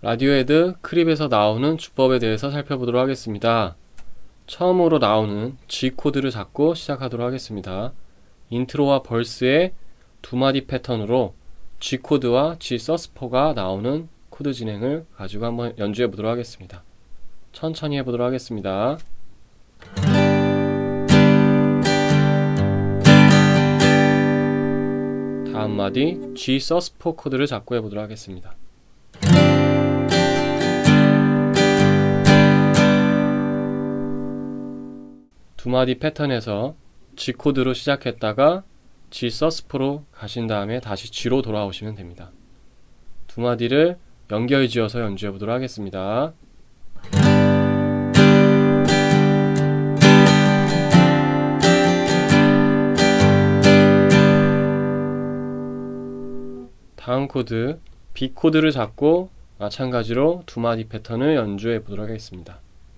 라디오헤드 크립에서 나오는 주법에 대해서 살펴보도록 하겠습니다. 처음으로 나오는 G코드를 잡고 시작하도록 하겠습니다. 인트로와 벌스의 두 마디 패턴으로 G코드와 G서스포가 나오는 코드 진행을 가지고 한번 연주해 보도록 하겠습니다. 천천히 해보도록 하겠습니다. 다음 마디 G서스포 코드를 잡고 해보도록 하겠습니다. 두 마디 패턴에서 G코드로 시작했다가 G서스포로 가신 다음에 다시 G로 돌아오시면 됩니다. 두 마디를 연결 지어서 연주해 보도록 하겠습니다. 다음 코드 B코드를 잡고 마찬가지로 두 마디 패턴을 연주해 보도록 하겠습니다.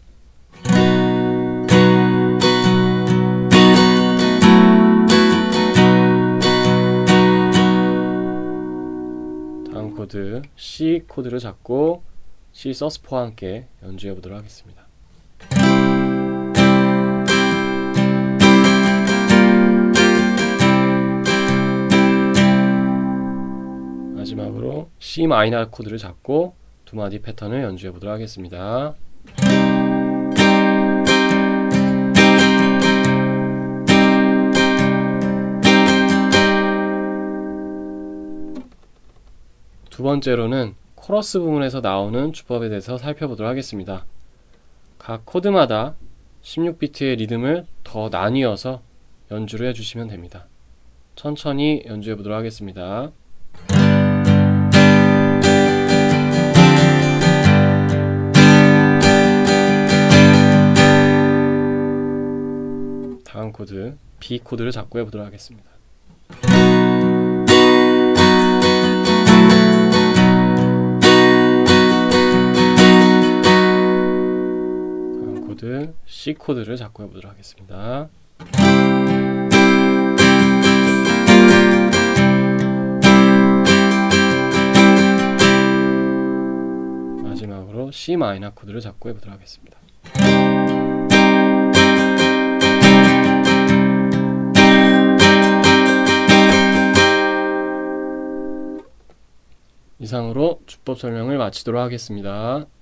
다음 코드 C 코드를 잡고 C 서스포와 함께 연주해 보도록 하겠습니다. 마지막으로 C 마이너 코드를 잡고 두 마디 패턴을 연주해 보도록 하겠습니다. 두 번째로는 코러스 부분에서 나오는 주법에 대해서 살펴보도록 하겠습니다. 각 코드마다 16비트의 리듬을 더 나뉘어서 연주를 해주시면 됩니다. 천천히 연주해 보도록 하겠습니다. 다음 코드 B 코드를 잡고 해보도록 하겠습니다. 다음 코드 C 코드를 잡고 해보도록 하겠습니다. 마지막으로 C 마이너 코드를 잡고 해보도록 하겠습니다. 이상으로 주법 설명을 마치도록 하겠습니다.